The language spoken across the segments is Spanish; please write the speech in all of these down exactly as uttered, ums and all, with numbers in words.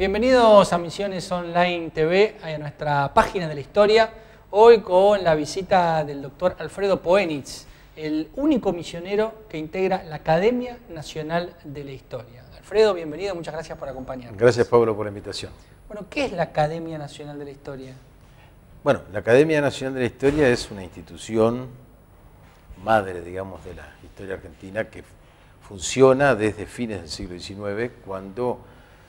Bienvenidos a Misiones Online T V, a nuestra página de la historia. Hoy con la visita del doctor Alfredo Poenitz, el único misionero que integra la Academia Nacional de la Historia. Alfredo, bienvenido, muchas gracias por acompañarnos. Gracias, Pablo, por la invitación. Bueno, ¿qué es la Academia Nacional de la Historia? Bueno, la Academia Nacional de la Historia es una institución madre, digamos, de la historia argentina que funciona desde fines del siglo diecinueve, cuando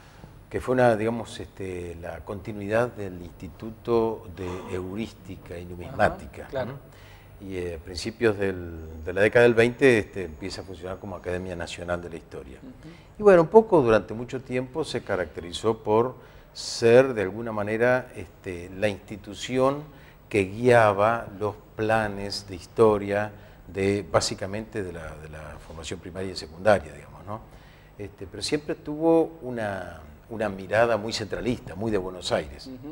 que fue una, digamos, este, la continuidad del Instituto de Heurística y Numismática. Ajá, claro. ¿no? Y eh, a principios del, de la década del veinte este, empieza a funcionar como Academia Nacional de la Historia. Uh-huh. Y bueno, un poco durante mucho tiempo se caracterizó por ser de alguna manera este, la institución que guiaba los planes de historia de básicamente de la, de la formación primaria y secundaria, digamos, ¿no? Este, pero siempre tuvo una, una mirada muy centralista, muy de Buenos Aires. Uh-huh.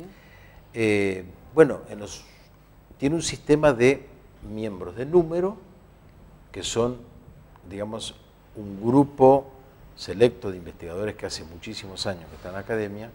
eh, bueno, en los, tiene un sistema de miembros de número que son, digamos, un grupo selecto de investigadores que hace muchísimos años que están en la academia,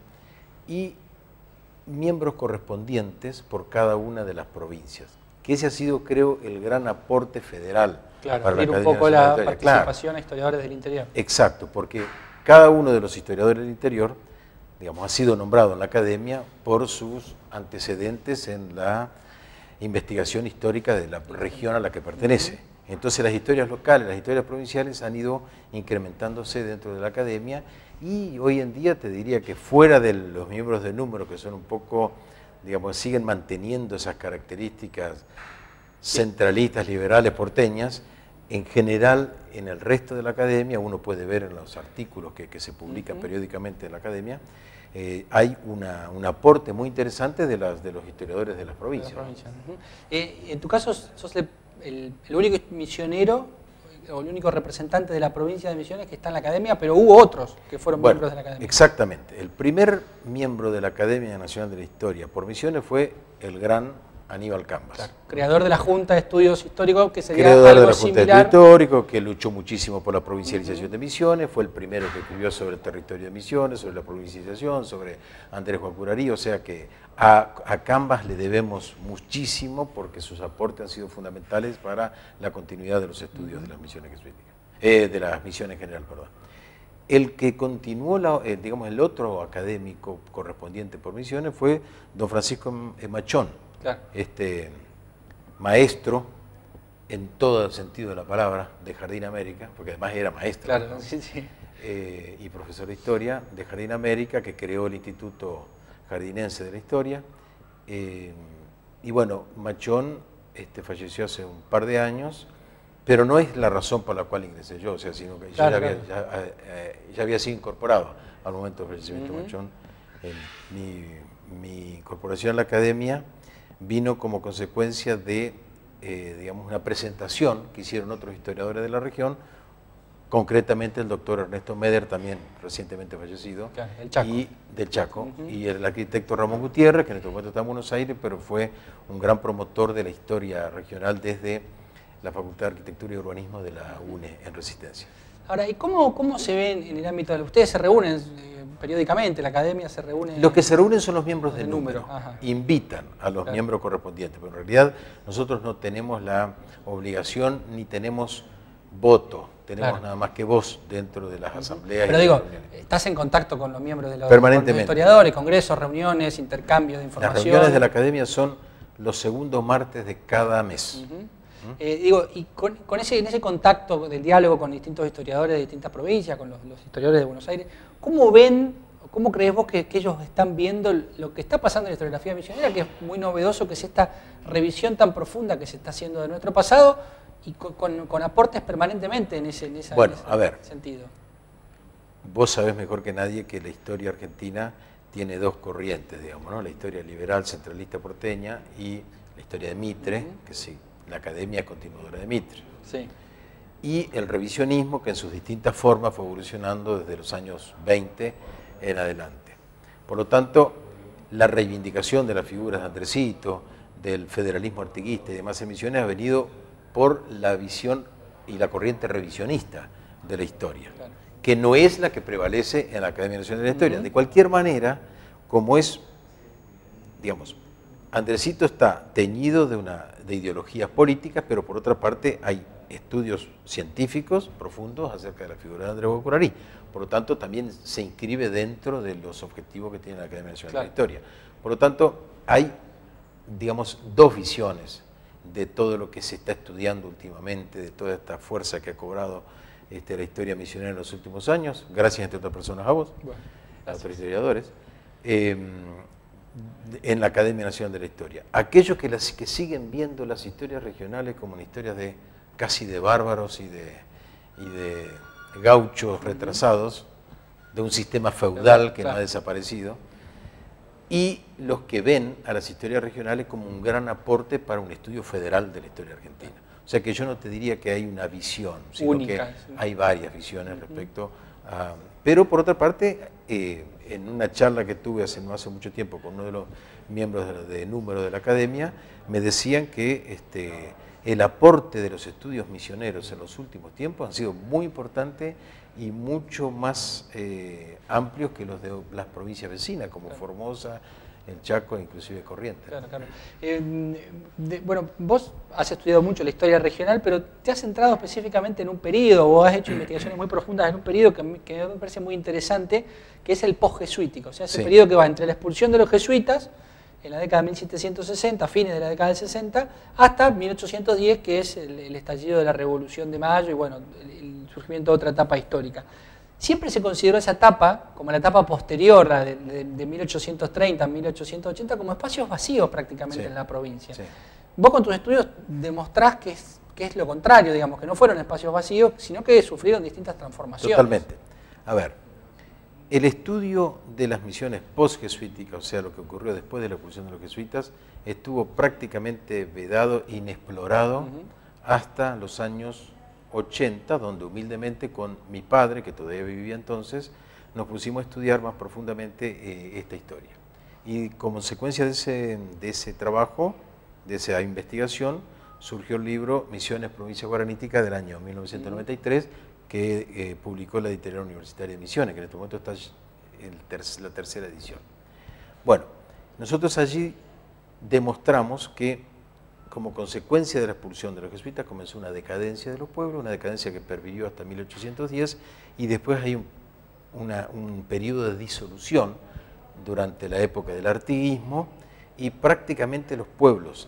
y miembros correspondientes por cada una de las provincias, que ese ha sido, creo, el gran aporte federal. Claro, para abrir un poco la participación claro. a historiadores del interior. Exacto, porque cada uno de los historiadores del interior, digamos, ha sido nombrado en la academia por sus antecedentes en la investigación histórica de la región a la que pertenece. Entonces las historias locales, las historias provinciales han ido incrementándose dentro de la academia, y hoy en día te diría que fuera de los miembros de número, que son un poco, digamos, siguen manteniendo esas características centralistas, liberales, porteñas, en general en el resto de la academia, uno puede ver en los artículos que, que se publican uh-huh. periódicamente en la academia, eh, hay una, un aporte muy interesante de, las, de los historiadores de las provincias. De las provincias. Uh-huh. eh, en tu caso, sos el, el, el único misionero o el único representante de la provincia de Misiones que está en la academia, pero hubo otros que fueron bueno, miembros de la academia. Exactamente. El primer miembro de la Academia Nacional de la Historia por Misiones fue el gran Aníbal Cambas. Claro, creador de la Junta de Estudios Históricos, que sería creador algo de la Junta similar. de Estudios Históricos, que luchó muchísimo por la provincialización uh-huh. de Misiones, fue el primero que escribió sobre el territorio de Misiones, sobre la provincialización, sobre Andrés Juan Curarí, o sea que a, a Cambas le debemos muchísimo porque sus aportes han sido fundamentales para la continuidad de los estudios uh-huh. de las misiones jesuíticas, eh, de las misiones en general, perdón. El que continuó, la, eh, digamos, el otro académico correspondiente por Misiones fue don Francisco Machón, claro. este maestro en todo el sentido de la palabra de Jardín América, porque además era maestro, claro, ¿no? sí, sí. Eh, y profesor de historia de Jardín América, que creó el Instituto Jardinense de la Historia. Eh, y bueno, Machón este, falleció hace un par de años, pero no es la razón por la cual ingresé yo, o sea, sino que claro, yo ya, claro. había, ya, eh, ya había sido incorporado al momento del fallecimiento uh-huh. de Machón. Eh, mi, mi incorporación a la academia vino como consecuencia de, eh, digamos, una presentación que hicieron otros historiadores de la región, concretamente el doctor Ernesto Meder, también recientemente fallecido, claro, el Chaco. Y, del Chaco, uh-huh. y el arquitecto Ramón Gutiérrez, que en este momento está en Buenos Aires, pero fue un gran promotor de la historia regional desde la Facultad de Arquitectura y Urbanismo de la U N E en Resistencia. Ahora, ¿y cómo, cómo se ven en el ámbito de... Ustedes se reúnen eh, periódicamente, la academia se reúne... Los que se reúnen son los miembros de del número, número. Invitan a los claro. miembros correspondientes, pero en realidad nosotros no tenemos la obligación ni tenemos voto, tenemos claro. nada más que voz dentro de las asambleas. Pero digo, estás en contacto con los miembros de los, permanentemente. Con los historiadores, congresos, reuniones, intercambios de información. Las reuniones de la academia son los segundos martes de cada mes. Uh-huh. Eh, digo, y con, con ese, en ese contacto del diálogo con distintos historiadores de distintas provincias, con los, los historiadores de Buenos Aires, ¿cómo ven, cómo crees vos que, que ellos están viendo lo que está pasando en la historiografía misionera, que es muy novedoso, que es esta revisión tan profunda que se está haciendo de nuestro pasado y con, con, con aportes permanentemente en ese, en esa, bueno, en ese a ver, sentido? Vos sabés mejor que nadie que la historia argentina tiene dos corrientes, digamos, ¿no? La historia liberal, centralista porteña, y la historia de Mitre, uh-huh. que sí. La academia es continuadora de Mitre. Sí. Y el revisionismo, que en sus distintas formas fue evolucionando desde los años veinte en adelante. Por lo tanto, la reivindicación de las figuras de Andresito, del federalismo artiguista y demás emisiones ha venido por la visión y la corriente revisionista de la historia. Claro. que no es la que prevalece en la Academia Nacional de la Historia. Uh-huh. De cualquier manera, como es, digamos, Andresito está teñido de, una, de ideologías políticas, pero por otra parte hay estudios científicos profundos acerca de la figura de Andrés Guacuararí. Por lo tanto, también se inscribe dentro de los objetivos que tiene la Academia Nacional claro. de la Historia. Por lo tanto, hay, digamos, dos visiones de todo lo que se está estudiando últimamente, de toda esta fuerza que ha cobrado este, la historia misionera en los últimos años, gracias entre otras personas a vos, bueno, a otros historiadores, eh, en la Academia Nacional de la Historia. Aquellos que, las, que siguen viendo las historias regionales como una historia de casi de bárbaros y de, y de gauchos retrasados, de un sistema feudal que no ha desaparecido, y los que ven a las historias regionales como un gran aporte para un estudio federal de la historia argentina. O sea que yo no te diría que hay una visión, sino única, que sí. hay varias visiones uh-huh. respecto a... Pero por otra parte, eh, en una charla que tuve hace no hace mucho tiempo con uno de los miembros de, de número de la Academia, me decían que este, el aporte de los estudios misioneros en los últimos tiempos han sido muy importante y mucho más eh, amplios que los de las provincias vecinas, como claro. Formosa, el Chaco e inclusive Corrientes. Claro, claro. Eh, de, bueno, vos has estudiado mucho la historia regional, pero te has centrado específicamente en un periodo, o has hecho investigaciones muy profundas en un periodo que, que me parece muy interesante, que es el post-jesuítico, o sea, ese sí. periodo que va entre la expulsión de los jesuitas, en la década de mil setecientos sesenta, fines de la década del sesenta, hasta mil ochocientos diez, que es el, el estallido de la Revolución de Mayo y bueno, el, el surgimiento de otra etapa histórica. Siempre se consideró esa etapa, como la etapa posterior de, de, de mil ochocientos treinta a mil ochocientos ochenta, como espacios vacíos prácticamente sí. en la provincia. Sí. Vos con tus estudios demostrás que es, que es lo contrario, digamos, que no fueron espacios vacíos, sino que sufrieron distintas transformaciones. Totalmente. A ver, el estudio de las misiones post-jesuíticas, o sea, lo que ocurrió después de la expulsión de los jesuitas, estuvo prácticamente vedado, inexplorado, uh-huh. hasta los años ochenta, donde humildemente con mi padre, que todavía vivía entonces, nos pusimos a estudiar más profundamente eh, esta historia. Y como consecuencia de ese, de ese trabajo, de esa investigación, surgió el libro Misiones, Provincia Guaranítica del año mil novecientos noventa y tres, uh-huh. que eh, publicó la Editorial Universitaria de Misiones, que en este momento está en ter la tercera edición. Bueno, nosotros allí demostramos que como consecuencia de la expulsión de los jesuitas comenzó una decadencia de los pueblos, una decadencia que pervivió hasta mil ochocientos diez, y después hay un, una, un periodo de disolución durante la época del artiguismo, y prácticamente los pueblos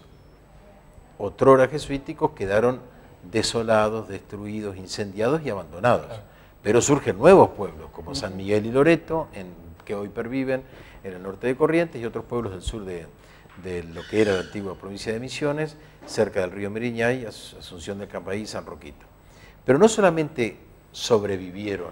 otrora jesuíticos quedaron desolados, destruidos, incendiados y abandonados. Claro. Pero surgen nuevos pueblos, como San Miguel y Loreto, en, que hoy perviven en el norte de Corrientes, y otros pueblos del sur de, de lo que era la antigua provincia de Misiones, cerca del río Meriñay, Asunción del Campaí y San Roquito. Pero no solamente sobrevivieron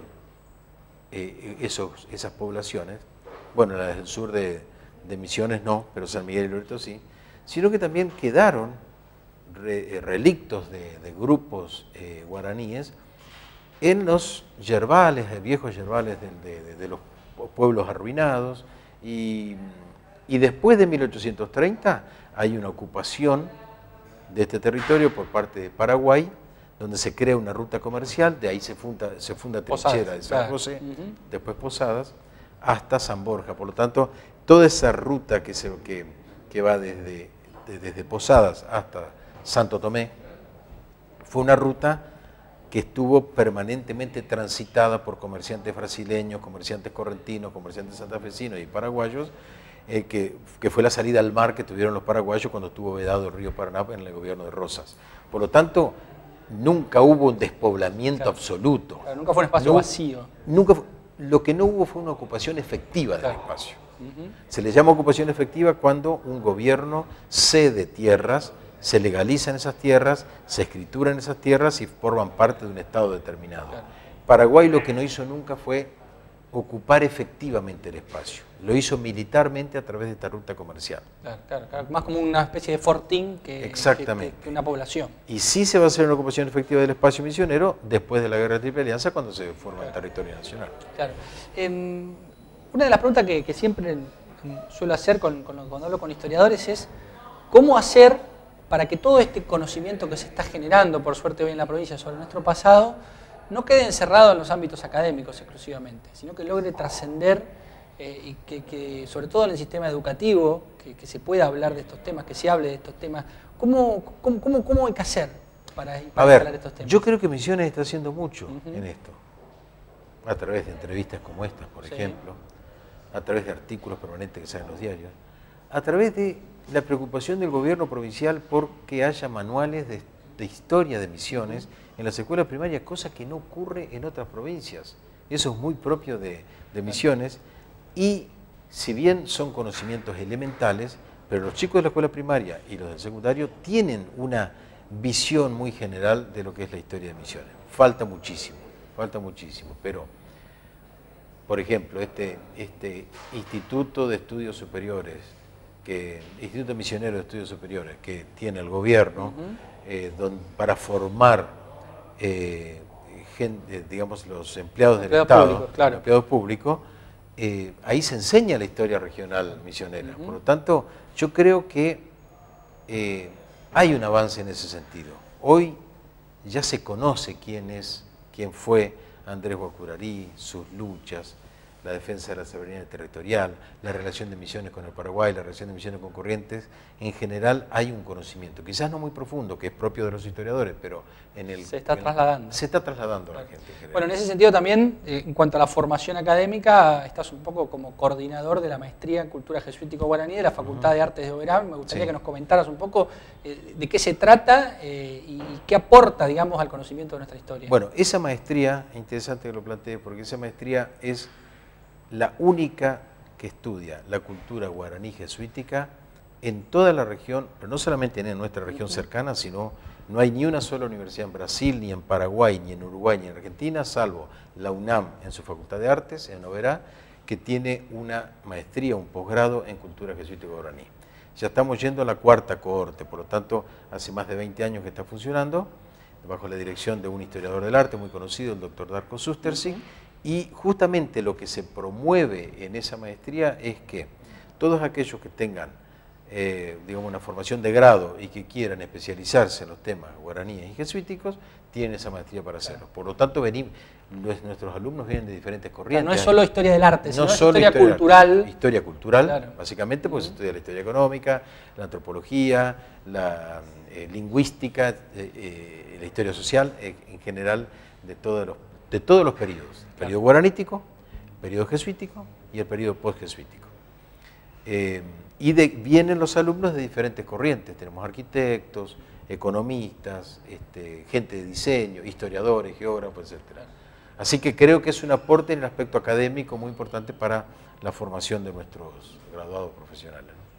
eh, esos, esas poblaciones, bueno, las del sur de, de Misiones no, pero San Miguel y Loreto sí, sino que también quedaron re, relictos de, de grupos eh, guaraníes en los yerbales, eh, viejos yerbales de, de, de los pueblos arruinados, y, y después de mil ochocientos treinta hay una ocupación de este territorio por parte de Paraguay, donde se crea una ruta comercial, de ahí se funda, se funda Trinchera de San José, uh-huh. después Posadas, hasta San Borja. Por lo tanto, toda esa ruta que, se, que, que va desde, de, desde Posadas hasta Santo Tomé, fue una ruta que estuvo permanentemente transitada por comerciantes brasileños, comerciantes correntinos, comerciantes santafesinos y paraguayos, eh, que, que fue la salida al mar que tuvieron los paraguayos cuando estuvo vedado el río Paraná en el gobierno de Rosas. Por lo tanto, nunca hubo un despoblamiento claro. absoluto. Claro, nunca fue un espacio no, vacío. Nunca fue, lo que no hubo fue una ocupación efectiva del claro. espacio. Uh-huh. Se le llama ocupación efectiva cuando un gobierno cede tierras, se legalizan esas tierras, se escrituran esas tierras y forman parte de un estado determinado. Claro. Paraguay lo que no hizo nunca fue ocupar efectivamente el espacio. Lo hizo militarmente a través de esta ruta comercial. Claro, claro, claro. Más como una especie de fortín que, Exactamente. que, que una población. Y sí se va a hacer una ocupación efectiva del espacio misionero después de la Guerra de Triple Alianza, cuando se forma claro. el territorio nacional. Claro. Eh, una de las preguntas que, que siempre suelo hacer con, con, cuando hablo con historiadores es cómo hacer para que todo este conocimiento que se está generando, por suerte hoy en la provincia, sobre nuestro pasado, no quede encerrado en los ámbitos académicos exclusivamente, sino que logre trascender eh, y que, que, sobre todo en el sistema educativo, que, que se pueda hablar de estos temas, que se hable de estos temas. ¿Cómo, cómo, cómo, cómo hay que hacer para, para a ver, hablar de estos temas? Yo creo que Misiones está haciendo mucho Uh-huh. en esto, a través de entrevistas como estas, por sí. ejemplo, a través de artículos permanentes que salen en los diarios, a través de la preocupación del gobierno provincial por que haya manuales de, de historia de Misiones en las escuelas primarias, cosa que no ocurre en otras provincias. Eso es muy propio de, de Misiones, y si bien son conocimientos elementales, pero los chicos de la escuela primaria y los del secundario tienen una visión muy general de lo que es la historia de Misiones. Falta muchísimo, falta muchísimo, pero, por ejemplo, este, este Instituto de Estudios Superiores, que Instituto Misionero de Estudios Superiores, que tiene el gobierno, uh-huh. eh, don, para formar, eh, gente, digamos, los empleados del empleados Estado, públicos, claro. empleados públicos, eh, ahí se enseña la historia regional misionera. Uh-huh. Por lo tanto, yo creo que eh, hay un avance en ese sentido. Hoy ya se conoce quién es, quién fue Andrés Guacurarí, sus luchas, la defensa de la soberanía territorial, la relación de Misiones con el Paraguay, la relación de Misiones con Corrientes. En general hay un conocimiento, quizás no muy profundo, que es propio de los historiadores, pero en el... Se está en, trasladando. Se está trasladando a la gente en general. Bueno, en ese sentido también, eh, en cuanto a la formación académica, estás un poco como coordinador de la maestría en Cultura Jesuítico-Guaraní de la Facultad uh-huh. de Artes de Oberá. Me gustaría sí. que nos comentaras un poco eh, de qué se trata eh, y, y qué aporta, digamos, al conocimiento de nuestra historia. Bueno, esa maestría, interesante que lo plantees, porque esa maestría es la única que estudia la cultura guaraní jesuítica en toda la región, pero no solamente en nuestra región uh-huh. cercana, sino no hay ni una sola universidad en Brasil, ni en Paraguay, ni en Uruguay, ni en Argentina, salvo la UNAM en su Facultad de Artes, en Oberá, que tiene una maestría, un posgrado en cultura jesuítica guaraní. Ya estamos yendo a la cuarta cohorte, por lo tanto, hace más de veinte años que está funcionando, bajo la dirección de un historiador del arte muy conocido, el doctor Darko Sustersing, uh-huh. y justamente lo que se promueve en esa maestría es que todos aquellos que tengan eh, digamos, una formación de grado y que quieran especializarse en los temas guaraníes y jesuíticos, tienen esa maestría para hacerlo. Por lo tanto, venimos, nuestros alumnos vienen de diferentes corrientes. Claro, no es solo historia del arte, no sino solo historia, historia cultural. Historia cultural, claro. básicamente, porque uh-huh. se estudia la historia económica, la antropología, la eh, lingüística, eh, eh, la historia social, eh, en general, de todos los, de todos los periodos. El periodo guaranítico, el periodo jesuítico y el periodo postjesuítico. Eh, y de, vienen los alumnos de diferentes corrientes. Tenemos arquitectos, economistas, este, gente de diseño, historiadores, geógrafos, etcétera. Así que creo que es un aporte en el aspecto académico muy importante para la formación de nuestros graduados profesionales.